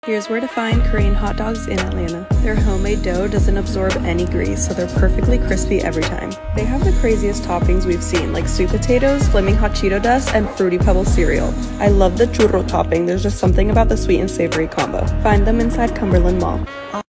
Here's where to find Korean hot dogs in Atlanta. Their homemade dough doesn't absorb any grease, so they're perfectly crispy every time. They have the craziest toppings we've seen, like sweet potatoes, flaming hot Cheeto dust, and fruity pebble cereal. I love the churro topping. There's just something about the sweet and savory combo. Find them inside Cumberland Mall.